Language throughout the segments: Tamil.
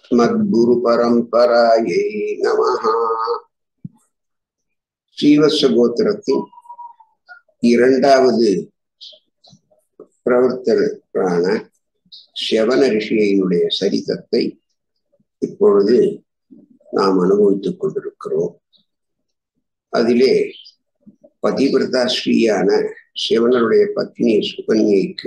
மத்குரு பரம்பராயே நமஹ. ஸ்ரீவத்ச கோத்திரத்தின் இரண்டாவது பிரவர்த்தரான செவன ரிஷியினுடைய சரிதத்தை இப்பொழுது நாம் அனுபவித்துக் கொண்டிருக்கிறோம். அதிலே பதிவிரதா ஸ்ரீயான சிவனருடைய பத்னி சுகன்யைக்கு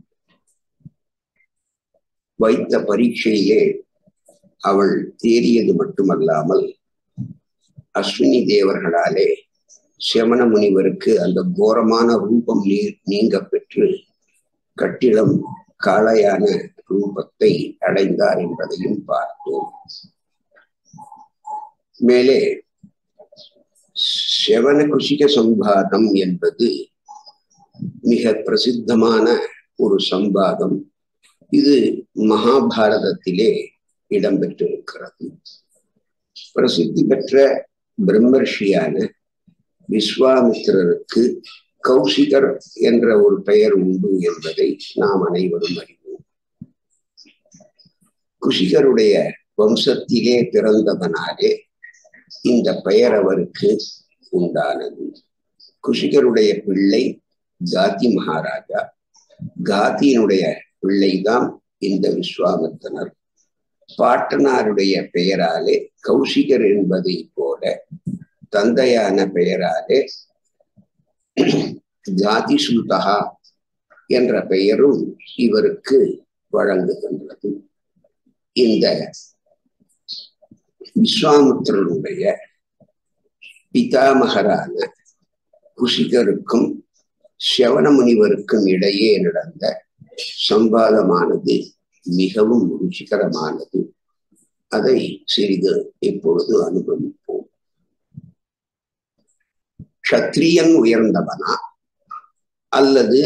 வைத்த பரீட்சையிலே அவள் தேறியது மட்டுமல்லாமல் அஸ்வினி தேவர்களாலே சிவன முனிவருக்கு அந்த கோரமான ரூபம் நீங்க பெற்று கட்டிடம் காளையான ரூபத்தை அடைந்தார் என்பதையும் பார்த்தோம். மேலே செவன குஷிக சம்பாதம் என்பது மிக பிரசித்தமான ஒரு சம்பாதம். இது மகாபாரதத்திலே இடம்பெற்றிருக்கிறது. பிரசித்தி பெற்ற பிரம்மர்ஷியான விஸ்வாமித்திரருக்கு கௌசிகர் என்ற ஒரு பெயர் உண்டு என்பதை நாம் அனைவரும் அறிவோம். குஷிகருடைய வம்சத்திலே பிறந்ததனாலே இந்த பெயர் அவருக்கு உண்டானது. குஷிகருடைய பிள்ளை காதி மகாராஜா. காதியினுடைய பிள்ளைதான் இந்த விஸ்வாமித்திரர். பாட்டனாருடைய பெயராலே கௌசிகர் என்பதை போல தந்தையான பெயராலே காதிசூதகா என்ற பெயரும் இவருக்கு வழங்குகின்றது. இந்த விஸ்வாமித்திரனுடைய பிதாமகரான குஷிகருக்கும் சிவன முனிவருக்கும் இடையே நடந்த சம்பாதமானது மிகவும் ருச்சிகரமானது. அதை சிறிது இப்பொழுது அனுபவிப்போம். க்ஷத்ரியன் உயர்ந்தவனா அல்லது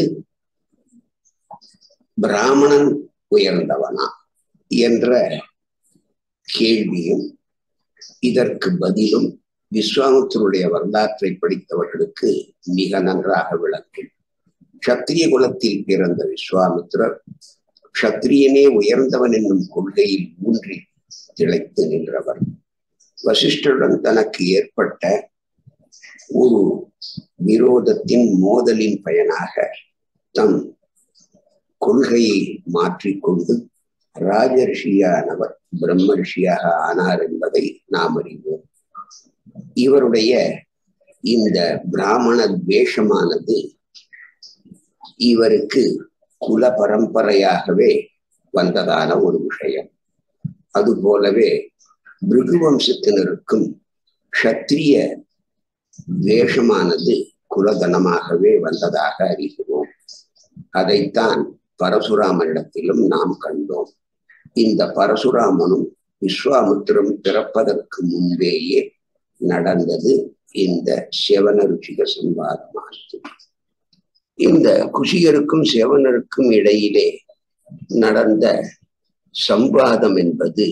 பிராமணன் உயர்ந்தவனா என்ற கேள்வியும் இதற்கு பதிலும் விஸ்வாமித்திரனுடைய வரலாற்றை படித்தவர்களுக்கு மிக நன்றாக விளங்கும். க்ஷத்ரிய குலத்தில் பிறந்த விஸ்வாமித்திரர் க்ஷத்ரியனே உயர்ந்தவன் என்னும் கொள்கையில் ஊன்றி திளைத்து நின்றவர். வசிஷ்டருடன் தனக்கு ஏற்பட்ட ஒரு விரோதத்தின் மோதலின் பயனாக தம் கொள்கையை மாற்றிக்கொண்டு ராஜரிஷியானவர் பிரம்ம ரிஷியாக ஆனார் என்பதை நாம் அறிவோம். இவருடைய இந்த பிராமண துவேஷமானது இவருக்கு குல பரம்பரையாகவே வந்ததான ஒரு விஷயம். அதுபோலவே பிருகு வம்சத்தினருக்கும் க்ஷத்ரிய துவேஷமானது குலதனமாகவே வந்ததாக அறிகிறோம். அதைத்தான் பரசுராமனிடத்திலும் நாம் கண்டோம். இந்த பரசுராமனும் விஸ்வாமித்திரம் பிறப்பதற்கு முன்பேயே நடந்தது இந்த சிவன ருச்சிக சம்பாதமானது. இந்த குஷிகருக்கும் சிவனருக்கும் இடையிலே நடந்த சம்பாதம் என்பது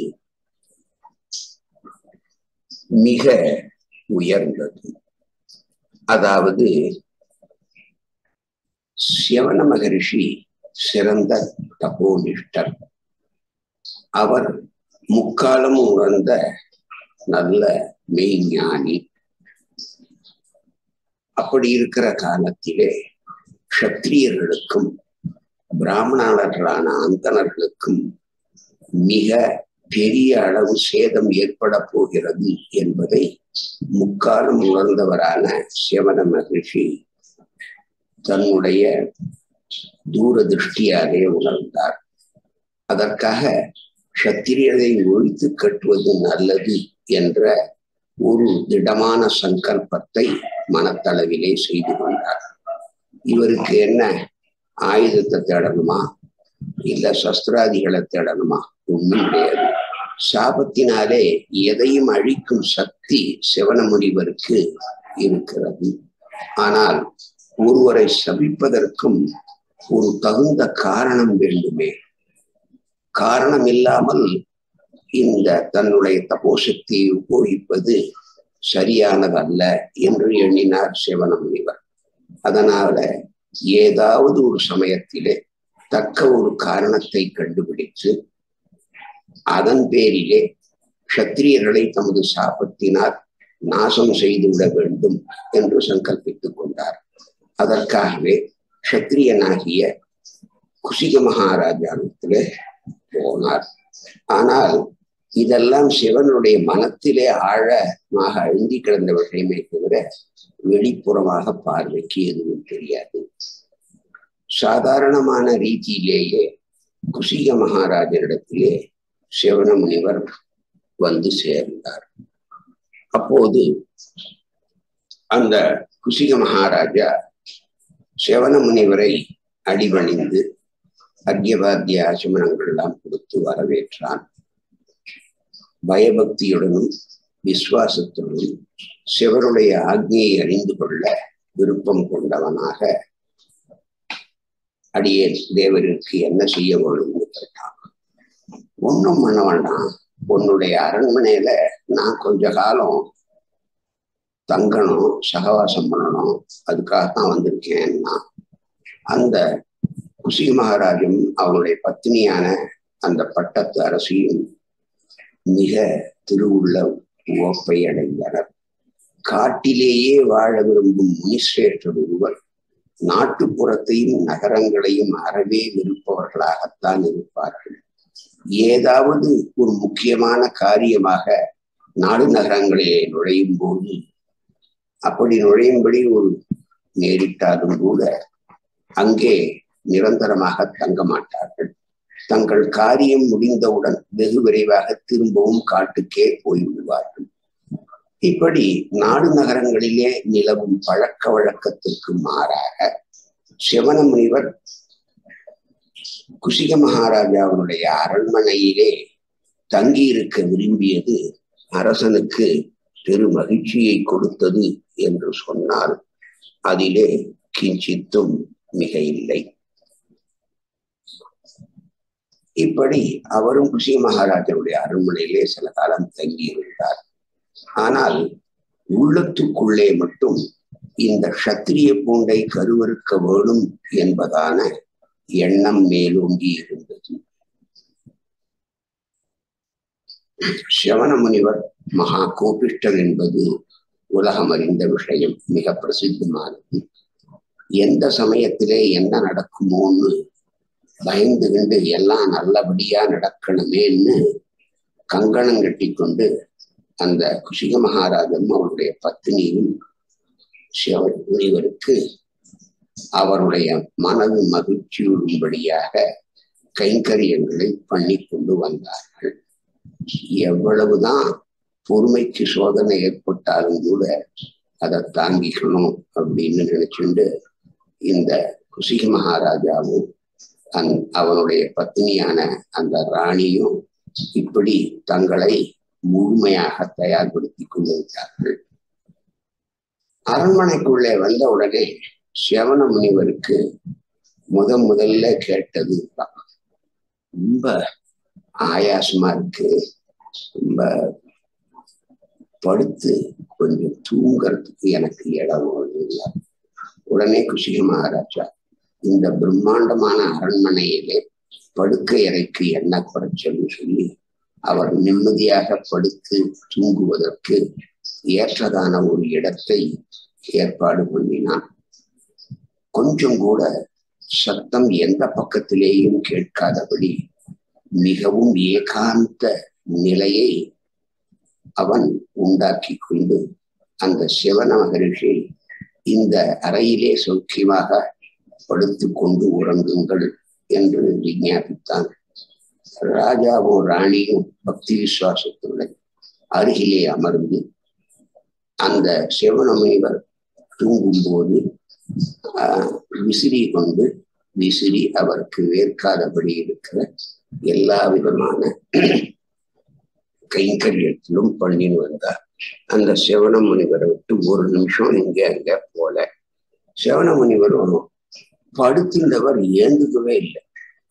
மிக உயர்ந்தது. அதாவது சிவன மகரிஷி சிறந்த தபோனிஷ்டர். அவர் முக்காலம் உணர்ந்த நல்ல மெய்ஞானி. அப்படி இருக்கிற காலத்திலே க்ஷத்ரியர்களுக்கும் பிராமணர்களான அந்தணர்களுக்கும் மிக பெரிய அளவு சேதம் ஏற்பட போகிறது என்பதை முக்காலம் உணர்ந்தவரான சிவன மகிழ்ச்சி தன்னுடைய தூரதிருஷ்டியாலே உணர்ந்தார். அதற்காக க்ஷத்திரியரை ஒழித்து கட்டுவது நல்லது என்ற ஒரு திடமான சங்கல்பத்தை மனத்தளவிலே செய்து கொண்டார். இவருக்கு என்ன ஆயுதத்தை தேடணுமா இல்ல சஸ்திராதிகளை தேடணுமா? ஒன்றும் கிடையாது. சாபத்தினாலே எதையும் அழிக்கும் சக்தி சிவன முனிவருக்கு இருக்கிறது. ஆனால் ஒருவரை சபிப்பதற்கும் ஒரு தகுந்த காரணம் வேண்டுமே. காரணம் இல்லாமல் இந்த தன்னுடைய தபோசக்தியை உபயோகிப்பது சரியானதல்ல என்று எண்ணினார் சிவன முனிவர். அதனால ஏதாவது ஒரு சமயத்திலே தக்க ஒரு காரணத்தை கண்டுபிடித்து அதன் பேரிலே க்ஷத்திரியர்களை தமது சாபத்தினால் நாசம் செய்துவிட வேண்டும் என்று சங்கல்பித்துக் கொண்டார். அதற்காகவே க்ஷத்திரியனாகிய குசிக மகாராஜாவிடத்திலே போனார். ஆனால் இதெல்லாம் சிவனுடைய மனத்திலே ஆழமாக அழுந்தி கிடந்த விஷயமே தவிர வெளிப்புறமாக பார்வைக்கு எதுவும் தெரியாது. சாதாரணமான ரீதியிலேயே குசிக மகாராஜனிடத்திலே சிவன முனிவர் வந்து சேர்ந்தார். அப்போது அந்த குசிக மகாராஜா சிவன முனிவரை அடிபணிந்து அர்க்யபாத்திய ஆசமனங்கள் எல்லாம் கொடுத்து வரவேற்றான். பயபக்தியுடனும் விசுவாசத்துடனும் சிவனுடைய ஆக்ஞையை அறிந்து கொள்ள விருப்பம் கொண்டவனாக அடியே தேவருக்கு என்ன செய்ய வேணும்னு கேட்டான். ஒன்றும் பண்ண வேண்டாம், உன்னுடைய அரண்மனையில நான் கொஞ்ச காலம் தங்கணும், சகவாசம் பண்ணணும், அதுக்காக தான் வந்திருக்கேன்னா அந்த குசிக மகாராஜும் அவனுடைய பத்னியான அந்த பட்டத்து அரசியும் மிக திருவுள்ள உவப்பை அடைந்தனர். காட்டிலேயே வாழ விரும்பும் முனிஸ்ரேஷ்டர் ஒருவர் நாட்டுப்புறத்தையும் நகரங்களையும் அறவே விருப்பவர்களாகத்தான் இருப்பார்கள். ஏதாவது ஒரு முக்கியமான காரியமாக நாடு நகரங்களிலே நுழையும் போது அப்படி நுழையும்படி ஒரு நேரிட்டாலும் கூட அங்கே நிரந்தரமாக தங்க மாட்டார்கள். தங்கள் காரியம் முடிந்தவுடன் வெகு விரைவாக திரும்பவும் காட்டுக்கே போய்விடுவார்கள். இப்படி நாடு நகரங்களிலே நிலவும் பழக்க வழக்கத்திற்கு மாறாக சிவன முனிவர் குசிக மகாராஜாவுடைய அரண்மனையிலே தங்கியிருக்க விரும்பியது அரசனுக்கு பெரு மகிழ்ச்சியை கொடுத்தது என்று சொன்னால் அதிலே கிஞ்சித்தும் மிக இல்லை. இப்படி அவரும் குசிக மகாராஜனுடைய அரண்மனையிலே சில காலம் தங்கியிருந்தார். ஆனால் உள்ளத்துக்குள்ளே மட்டும் இந்த க்ஷத்திரிய பூண்டை கருவறுக்க வேணும் என்பதான எண்ணம் மேலோங்கி இருந்தது. சிவன முனிவர் மகா கோபிஷ்டர் என்பது உலகம் அறிந்த விஷயம், மிக பிரசித்தமானது. எந்த சமயத்திலே என்ன நடக்குமோன்னு பயந்து கொண்டு எல்லாம் நல்லபடியா நடக்கணுமேன்னு கங்கணம் கட்டி கொண்டு அந்த குசிக மகாராஜன் அவருடைய பத்னியும் சிவ முனிவருக்கு அவருடைய மனது மகிழ்ச்சியும்படியாக கைங்கரியங்களை பண்ணி கொண்டு வந்தார்கள். எவ்வளவுதான் பொறுமைக்கு சோதனை ஏற்பட்டாலும் கூட அதை தாங்கிக்கணும் அப்படின்னு நினைச்சுண்டு இந்த குசிக மகாராஜாவும் அவனுடைய பத்னியான அந்த ராணியும் இப்படி தங்களை முழுமையாக தயார்படுத்தி கொண்டு விட்டார்கள். அரண்மனைக்குள்ளே வந்த உடனே சிவன முனிவருக்கு முதல்ல கேட்டது ரொம்ப ஆயாசமா இருக்கு, ரொம்ப படுத்து கொஞ்சம் தூங்கறதுக்கு எனக்கு இடம் இல்லை. உடனே குசிக மகாராஜா இந்த பிரம்மாண்டமான அரண்மனையிலே படுக்கை அறைக்கு என்ன குறைச்சல்னு சொல்லி அவர் நிம்மதியாக படுத்து தூங்குவதற்கு ஏற்றதான ஒரு இடத்தை ஏற்பாடு பண்ணினான். கொஞ்சம் கூட சத்தம் எந்த பக்கத்திலேயும் கேட்காதபடி மிகவும் ஏகாந்த நிலையை அவன் உண்டாக்கி கொண்டு அந்த சிவன மகரிஷி இந்த அறையிலே சௌக்கியமாக படுத்து கொண்டு உறங்குங்கள் என்று விஞ்ஞாபித்தான். ராஜாவும் ராணியும் பக்தி விசுவாசத்துடன் அருகிலே அமர்ந்து அந்த சிவன முனிவர் தூங்கும் போது விசிறி கொண்டு விசிறி அவருக்கு வேர்க்காதபடி இருக்கிற எல்லா விதமான கைங்கரியத்திலும் பண்ணின்னு வந்தார். அந்த சிவன முனிவரை விட்டு ஒரு நிமிஷம் இங்க அங்க போல. சிவன முனிவரும் படுத்திருந்தவர் ஏந்துக்கவே இல்லை.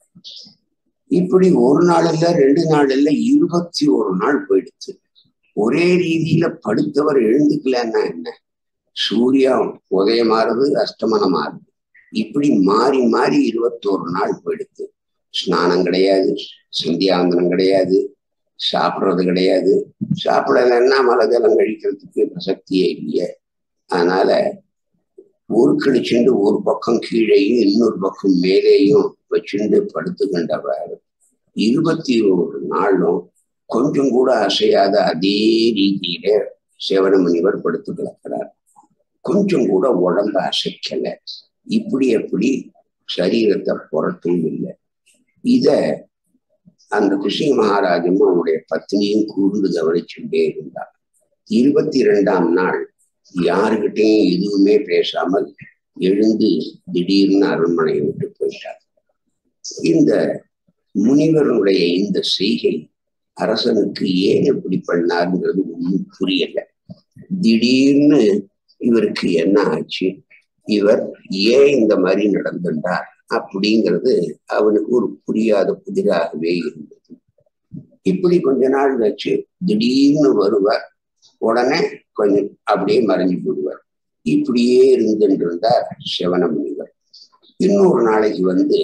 இப்படி ஒரு நாள் இல்ல, 2 நாள் இல்ல, 21 நாள் போயிடுச்சு. ஒரே ரீதியில படுத்தவர் எழுந்துக்கலன்னா என்ன? சூர்யா உதயமாறுது, அஸ்தமனமாறுது, இப்படி மாறி மாறி 21 நாள் போயிடுச்சு. ஸ்நானம் கிடையாது, சந்தியாவந்தனம் கிடையாது, சாப்பிட்றது கிடையாது. சாப்பிடலைன்னா மலஜலம் கழிக்கிறதுக்கு பிரசக்தியே இல்லையே. அதனால ஒரு கழிச்சுண்டு ஒரு பக்கம் கீழேயும் இன்னொரு பக்கம் மேலேயும் வச்சுண்டு படுத்துக்கின்றவர் 21 நாளும் கொஞ்சம் கூட அசையாத அதே ரீதியில சேவன முனிவர் படுத்து கிடக்கிறார். கொஞ்சம் கூட உடம்ப அசைக்கல. இப்படி எப்படி சரீரத்தை புரட்டும் இல்லை. இத அந்த குஷிக மகாராஜும் அவனுடைய பத்னியும் கூர்ந்து கவனிச்சுட்டே இருந்தார். 22ஆம் நாள் யாருக்கிட்டையும் எதுவுமே பேசாமல் எழுந்து திடீர்னு அரண்மனையை விட்டு போயிட்டார். இந்த முனிவருடைய இந்த செய்கை அரசனுக்கு ஏன் எப்படி பண்ணாருங்கிறது ஒன்றும் புரியல. திடீர்னு இவருக்கு என்ன ஆச்சு, இவர் ஏன் இந்த மாதிரி நடந்துட்டார் அப்படிங்கிறது அவனுக்கு ஒரு புரியாத புதிராகவே இருந்தது. இப்படி கொஞ்ச நாள் வச்சு திடீர்னு வருவார், உடனே கொஞ்சம் அப்படியே மறைஞ்சு போடுவார். இப்படியே இருந்துட்டு இருந்தார் சேவன முனிவர். இன்னொரு நாளைக்கு வந்து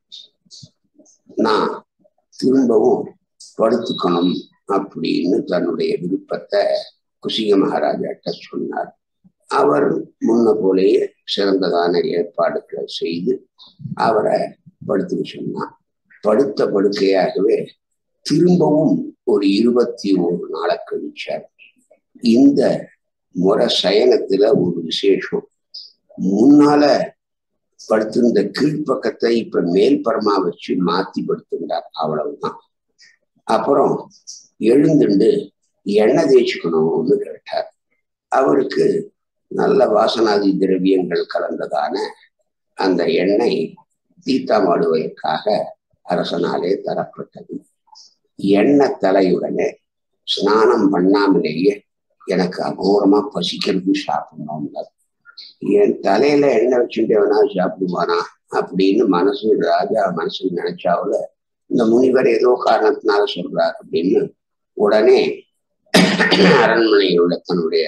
நான் திரும்பவும் படுத்துக்கணும் அப்படின்னு தன்னுடைய விருப்பத்தை குஷிக மகாராஜாட்ட சொன்னார். அவர் முன்ன போலேயே சிறந்ததான ஏற்பாடுகளை செய்து அவரை படுத்துக்க சொன்னார். படுத்த படுக்கையாகவே திரும்பவும் ஒரு 21 நாளை கழிச்சார். இந்த முறை சயனத்துல ஒரு விசேஷம். முன்னால படுத்திருந்த கீழ்ப்பக்கத்தை இப்ப மேல்புறமா வச்சு மாத்தி படுத்திருந்தார், அவ்வளவுதான். அப்புறம் எழுந்துண்டு எண்ணெய் தேய்ச்சிக்கணும்னு கேட்டார். அவருக்கு நல்ல வாசனாதி திரவியங்கள் கலந்ததான அந்த எண்ணெய் தீர்த்தமாடுவதற்காக அரசனாலே தரப்பட்டது. எண்ணெய் தலையுடனே ஸ்நானம் பண்ணாமலேயே எனக்கு அகோரமா பசிக்கிறது, சாப்பிடணும். என் தலையில எண்ணெய் வச்சுட்டு வேணா சாப்பிடுவானா அப்படின்னு ராஜா மனசு நினைச்சாவுல இந்த முனிவர் ஏதோ காரணத்தினால சொல்றார் அப்படின்னு உடனே அரண்மனையில் உள்ள தன்னுடைய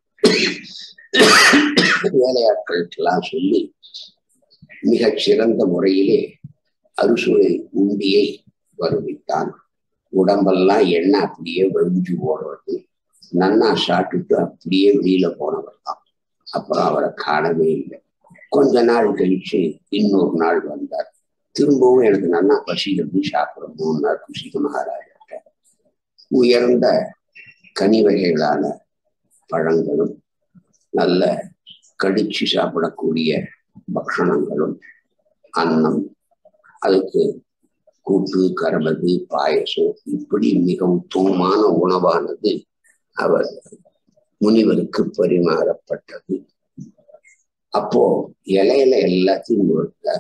வேலையாட்களுக்கெல்லாம் சொல்லி மிகச் சிறந்த முறையிலே அறுசுவை உண்டியை வருவித்தான். உடம்பெல்லாம் எண்ணெய் அப்படியே வெடிஞ்சு ஓடுறது. நன்னா சாப்பிட்டுட்டு அப்படியே வெளியில போனவர் தான். அப்புறம் அவரை காணவே இல்லை. கொஞ்ச நாள் கழிச்சு இன்னொரு நாள் வந்தார். திரும்பவும் எனக்கு நன்னா பசிக்கிறது, சாப்பிடணும்னார் குஷிக மகாராஜாட்ட. உயர்ந்த கனி வகைகளான பழங்களும் நல்ல கடிச்சு சாப்பிடக்கூடிய பக்ஷணங்களும் அன்னம், அதுக்கு கூட்டு, கரபது, பாயசம், இப்படி மிக உத்தமமான உணவானது அவர் முனிவருக்கு பரிமாறப்பட்டது. அப்போ இலையில எல்லாத்தையும்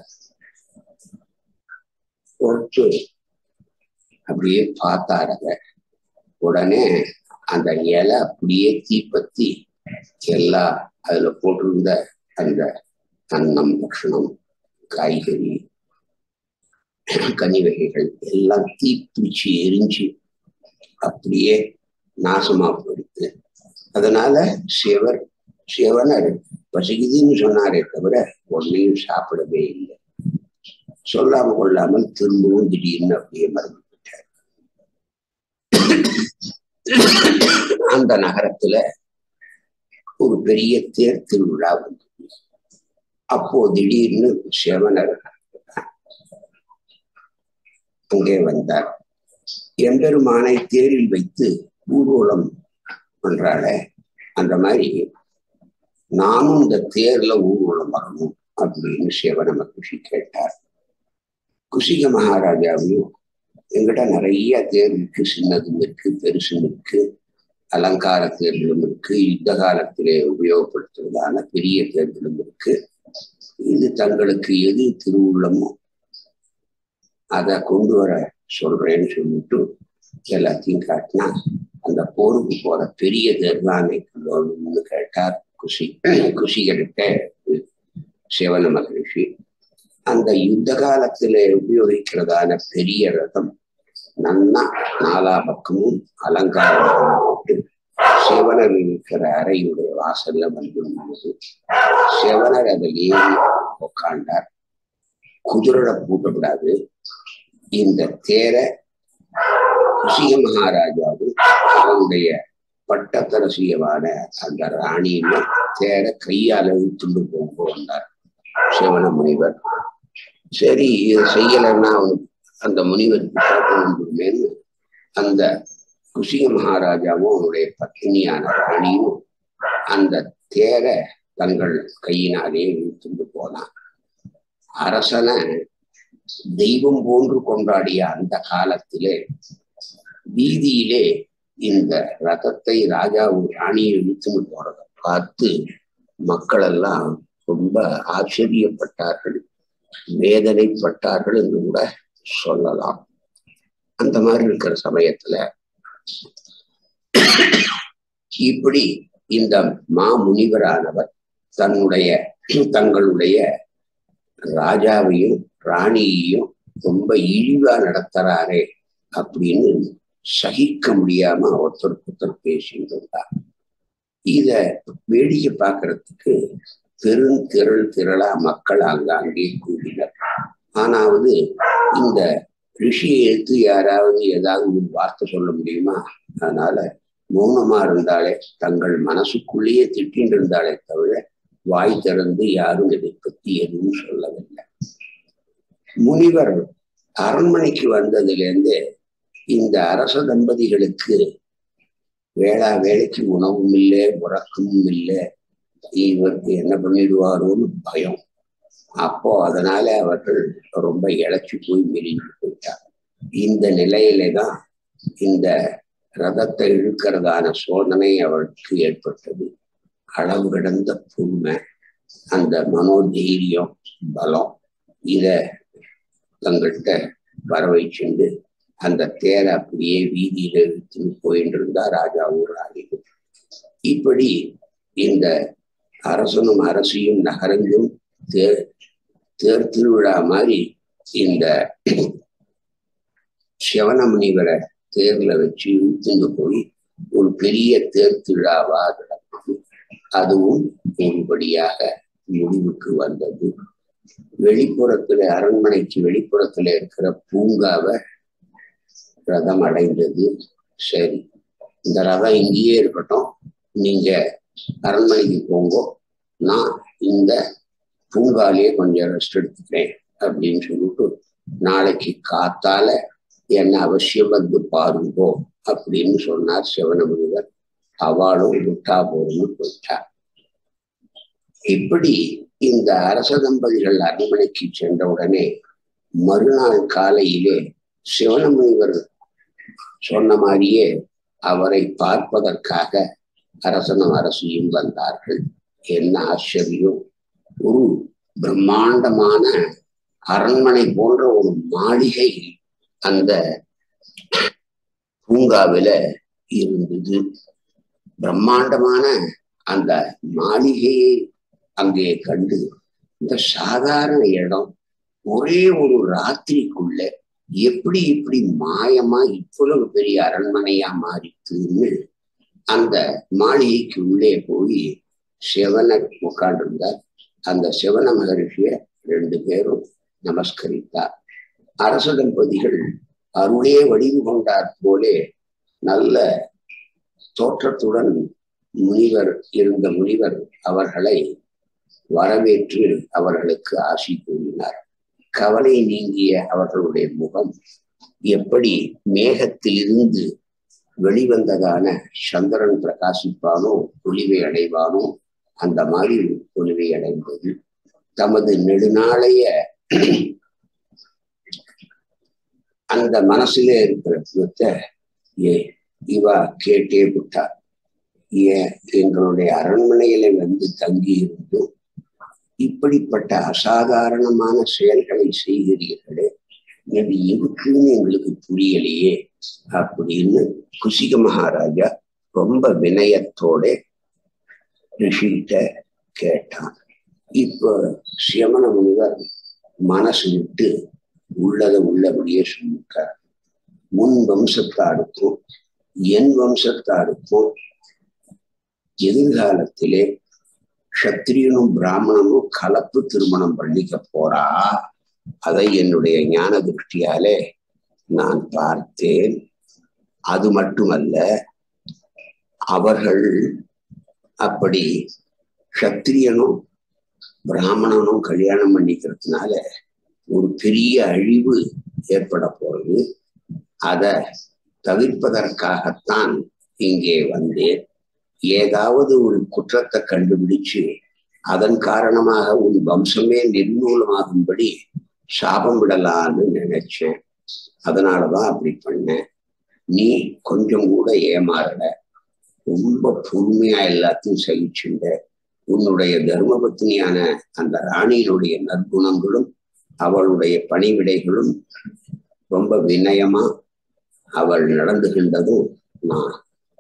பொறுத்து அப்படியே பார்த்தாருங்க. உடனே அந்த இலை அப்படியே தீப்பத்தி எல்லா அதுல போட்டிருந்த அந்த அன்னம், பக்ஷணம், காய்கறி, கனி வகைகள் எல்லாம் தீப்பிடிச்சு எரிஞ்சு அப்படியே நாசமா போயிடுது. அதனால சிவனர் பசிக்குதுன்னு சொன்னாரே தவிர ஒன்னையும் சாப்பிடவே இல்லை. சொல்லாம கொள்ளாமல் திரும்பவும் திடீர்னு அப்படியே மறந்து விட்டார். அந்த நகரத்துல ஒரு பெரிய தேர் திருவிழா வந்தது. அப்போ திடீர்னு சிவனர் அங்கே வந்தார். எம்பெருமானை தேரில் வைத்து ஊர்வலம் பண்றாள, அந்த மாதிரி நானும் இந்த தேர்ல ஊர்வலம் வரணும் அப்படின்னு சிவன மகிழ்ச்சி கேட்டார். குஷிக மகாராஜாவையும் எங்கிட்ட நிறைய தேர் இருக்கு, சின்னதும் இருக்கு, பெருசும் இருக்கு, அலங்கார தேர்களும் இருக்கு, யுத்த காலத்திலே உபயோகப்படுத்துவதான பெரிய தேர்களும் இருக்கு. இது தங்களுக்கு எது திருவுள்ளமோ அதை கொண்டு வர சொல்றேன்னு சொல்லிட்டு எல்லாத்தையும் காட்டினா, அந்த போருக்கு போற பெரிய தேர்தானை கொண்டு கேட்டார் குஷிகிட்ட சிவன மகிழ்ச்சி. அந்த யுத்த காலத்துல உபயோகிக்கிறதான பெரிய ரதம் நன்னா 4 பக்கமும் அலங்காரம் போட்டு சிவனர் இருக்கிற அறையுடைய வாசல்ல வந்து சிவனர் அதை ஏறி உட்காண்டார். குதிரை பூட்டக்கூடாது, இந்த தேரை குசிக மகாராஜாவும் அவனுடைய பட்டத்தரசியமான அந்த ராணியுமே தேர கையால இழுத்துண்டு போக வந்தார் சிவன முனிவர். சரி, இதை செய்யலைன்னா அவனுக்கு அந்த முனிவருக்கு காட்டணுமேன்னு அந்த குசிக மகாராஜாவும் அவனுடைய பத்தினியான ராணியும் அந்த தேர தங்கள் கையினாலே இழுத்துண்டு போனான். அரசனை தெய்வம் போன்று கொண்டாடிய அந்த காலத்திலே வீதியிலே இந்த ரதத்தை ராஜாவும் ராணியும் இழுத்துன்னு போறதை பார்த்து மக்கள் எல்லாம் ரொம்ப ஆச்சரியப்பட்டார்கள், வேதனைப்பட்டார்கள் என்று கூட சொல்லலாம். அந்த மாதிரி இருக்கிற சமயத்துல இப்படி இந்த மாமுனிவரானவர் தங்களுடைய ராஜாவையும் ராணியையும் ரொம்ப இழிவா நடத்துறாரே அப்படின்னு சகிக்க முடியாம ஒருத்தர் பேசிட்டு இருந்தார். இத வேடிக்கை பார்க்கறதுக்கு திரளா மக்கள் அங்கே கூடினர். ஆனாவது இந்த ரிஷியை எடுத்து யாராவது ஏதாவது ஒரு வார்த்தை சொல்ல முடியுமா? அதனால மௌனமா இருந்தாலே, தங்கள் மனசுக்குள்ளேயே திட்டின்னு இருந்தாலே தவிர வாய் திறந்து யாரும் இதை பத்தி எதுவும் சொல்லவில்லை. முனிவர் அரண்மனைக்கு வந்ததுலேருந்து இந்த அரச தம்பதிகளுக்கு வேளைக்கு உணவும் இல்லை, உறக்கமும் இல்லை. இவருக்கு என்ன பண்ணிடுவாரோன்னு பயம். அப்போ அதனால அவர்கள் ரொம்ப இழைச்சி போய் மெலிஞ்சு போயிட்டார். இந்த நிலையில தான் இந்த ரதத்தை இழுக்கிறதான சோதனை அவருக்கு ஏற்பட்டது. அளவு கடந்த பொறுமை, அந்த மனோதைரியம், பலம் இத தங்கள்கிட்ட வரவை சென்று அந்த தேரை அப்படியே வீதியில இழுத்துன்னு போயிட்டு இருந்தா ராஜாவும் ராணியும். இப்படி இந்த அரசனும் அரசியும் நகரங்கும் தேர் திருவிழா மாதிரி இந்த சிவன முனிவரை தேர்ல வச்சு இழுத்துன்னு போய் ஒரு பெரிய தேர் திருவிழாவா நடந்தது. அதுவும் ஒருபடியாக முடிவுக்கு வந்தது. அரண்மனைக்கு வெளிப்புறத்துல இருக்கிற பூங்காவை ரதம் அடைந்தது. சரி, இந்த ரதம் இங்கேயே இருக்கட்டும், நீங்க அரண்மனைக்கு போங்கோ, நான் இந்த பூங்காலேயே கொஞ்சம் ரெஸ்ட் எடுத்துக்கிறேன் அப்படின்னு சொல்லிட்டு நாளைக்கு காத்தால என்ன அவசியம் வந்து பாருங்கோ அப்படின்னு சொன்னார் சிவன முனிவர். அவளும் விட்டா போதும்னு போயிட்டார். இப்படி இந்த அரச தம்பதிகள் அரண்மனைக்கு சென்றவுடனே மறுநாள் காலையிலே சிவன முனிவர் சொன்ன மாதிரியே அவரை பார்ப்பதற்காக அரசனும் அரசியும் வந்தார்கள். என்ன ஆச்சரியம்! ஒரு பிரம்மாண்டமான அரண்மனை போன்ற ஒரு மாளிகை அந்த பூங்காவில இருந்தது. பிரம்மாண்டமான அந்த மாளிகையை அங்கே கண்டு இந்த சாதாரண இடம் ஒரே ஒரு ராத்திரிக்குள்ள எப்படி இப்படி மாயமா இவ்வளவு பெரிய அரண்மனையா மாறிட்டுன்னு அந்த மாளிகைக்கு உள்ளே போய் சிவனை உட்காண்டிருந்தார். அந்த சிவன மகரிஷிய 2 பேரும் நமஸ்கரித்தார். அரச தம்பதிகள் அருளே வடிவு கொண்டார் போலே நல்ல தோற்றத்துடன் முனிவர் அவர்களை வரவேற்று அவர்களுக்கு ஆசி கூறினார். கவலை நீங்கிய அவர்களுடைய முகம் எப்படி மேகத்திலிருந்து வெளிவந்ததான சந்திரன் பிரகாசிப்பானோ ஒளிவை அடைவானோ அந்த மாதிரி ஒளிவை அடைந்தது. தமது நெடுநாளைய அந்த மனசுல இருக்கிற புறத்தை இவா கேட்டே விட்டார். எங்களுடைய அரண்மனையில வந்து தங்கி இருந்து இப்படிப்பட்ட அசாதாரணமான செயல்களை செய்கிறீர்களே, இது எதுக்குன்னு எங்களுக்கு புரியலையே அப்படின்னு குசிக மகாராஜா ரொம்ப வினயத்தோட ரிஷிகிட்ட கேட்டான். இப்போ சிவன முனிவர் மனசு விட்டு உள்ளதை உள்ளபடியே சொல்லிட்டார். முன் வம்சத்தாருக்கும் என் வம்சத்தாருக்கும் எதிர்காலத்திலே க்ஷத்திரியனும் பிராமணனும் கலப்பு திருமணம் பண்ணிக்க போறா. அதை என்னுடைய ஞான திருஷ்டியாலே நான் பார்த்தேன். அது மட்டுமல்ல, அவர்கள் அப்படி சத்திரியனும் பிராமணனும் கல்யாணம் பண்ணிக்கிறதுனால ஒரு பெரிய அழிவு ஏற்பட போறது. அதை தவிர்ப்பதற்காகத்தான் இங்கே வந்தேன். ஏதாவது ஒரு குற்றத்தை கண்டுபிடிச்சு அதன் காரணமாக உன் வம்சமே நிர்மூலமாகும்படி சாபம் விடலான்னு நினைச்சேன். அதனாலதான் அப்படி பண்ணேன். நீ கொஞ்சம் கூட ஏமாறல, ரொம்ப பொறுமையா எல்லாத்தையும் சகிச்சுண்ட. உன்னுடைய தர்மபத்னியான அந்த ராணியினுடைய நற்குணங்களும் அவளுடைய பணிவிடைகளும் ரொம்ப வினயமா அவள் நடந்துகின்றதும் நான்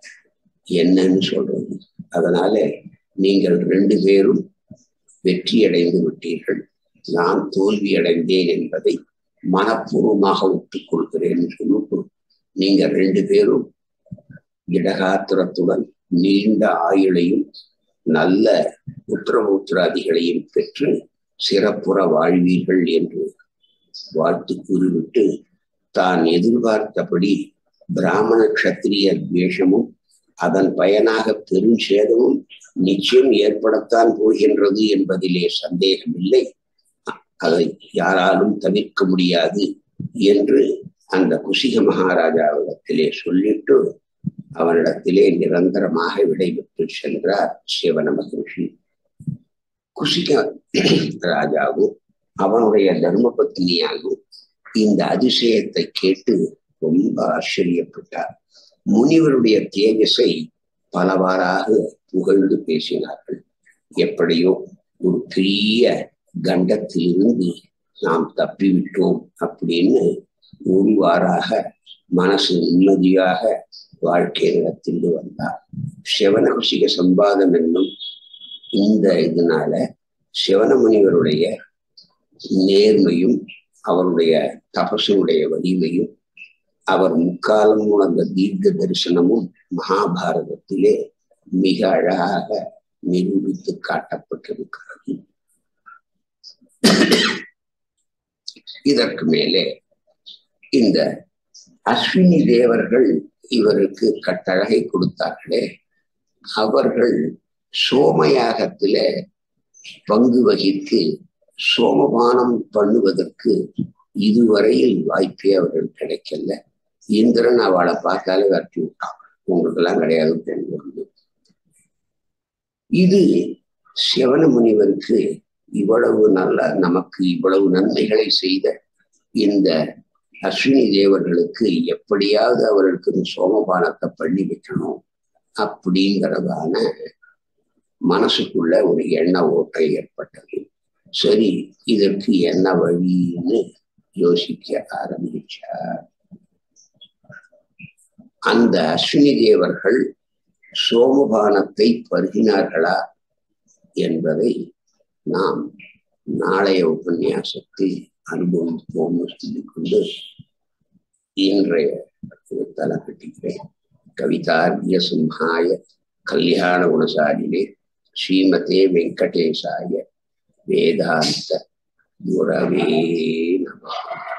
என்னன்னு சொல்றது. அதனால நீங்கள் 2 பேரும் வெற்றி அடைந்து விட்டீர்கள். நான் தோல்வி அடைந்தேன் என்பதை மனப்பூர்வமாக ஒத்துக்கொள்கிறேன் சொல்லிட்டு நீங்க 2 பேரும் இடகாத்திரத்துடன் நீண்ட ஆயுளையும் நல்ல உத்தரவுத்திராதிகளையும் பெற்று சிறப்புற வாழ்வீர்கள் என்று வாழ்த்து கூறிவிட்டு, தான் எதிர்பார்த்தபடி பிராமண கஷத்திரிய துவேஷமும் அதன் பயனாக பெரும் சேதமும் நிச்சயம் ஏற்படத்தான் போகின்றது என்பதிலே சந்தேகமில்லை, அதை யாராலும் தவிர்க்க முடியாது என்று அந்த குசிக மகாராஜாவிடத்திலே சொல்லிட்டு அவனிடத்திலே நிரந்தரமாக விடைபெற்று சென்றார் சிவன மகிழ்ச்சி. குசிக ராஜாவும் அவனுடைய தர்மபத்னியாகவும் இந்த அதிசயத்தை கேட்டு ரொம்ப ஆச்சரியப்பட்டார். முனிவருடைய தேஜஸை பலவாறாக புகழ்ந்து பேசினார்கள். எப்படியோ ஒரு பெரிய கண்டத்திலிருந்து நாம் தப்பிவிட்டோம் அப்படின்னு ஒருவாறாக மனசு நிம்மதியாக வாழ்க்கை நடத்திட்டு வந்தார். சிவனகுசிக சம்பாதம் என்னும் இந்த இதனால சிவன முனிவருடைய நேர்மையும் அவருடைய தபசுடைய வலிமையும் அவர் முக்காலம் உணர்ந்த தீர்க்க தரிசனமும் மகாபாரதத்திலே மிக அழகாக நிரூபித்து காட்டப்பட்டிருக்கிறது. இதற்கு மேலே இந்த அஸ்வினி தேவர்கள் இவருக்கு கட்டழகை கொடுத்தார்களே, அவர்கள் சோமயாகத்தில பங்கு வகித்து சோமபானம் பண்ணுவதற்கு இதுவரையில் வாய்ப்பே அவர்கள் கிடைக்கல. இந்திரன் அவளை பார்த்தாலே வரட்டி விட்டான், உங்களுக்கு எல்லாம் கிடையாது தெரிஞ்சு. இது சிவன முனிவருக்கு இவ்வளவு நல்ல நமக்கு இவ்வளவு நன்மைகளை செய்த இந்த அஸ்வினி தேவர்களுக்கு எப்படியாவது அவர்களுக்கு சோமபானத்தை பண்ணி வைக்கணும் அப்படிங்கிறதான மனசுக்குள்ள ஒரு எண்ண ஓட்டை ஏற்பட்டது. சரி, இதற்கு என்ன வழின்னு யோசிக்க ஆரம்பிச்சார். அந்த அஸ்வினி தேவர்கள் சோமபானத்தை பருகினார்களா என்பதை நாம் நாளைய உபன்யாசத்தில் அனுபவிப்போம் சொல்லிக்கொண்டு இன்றைய தலை கட்டிக்கிறேன். கவிதார்ய சிம்ஹாய கல்யாண குணசாலினே ஸ்ரீமதே வெங்கடேசாய வேதாந்த குரவே நமः.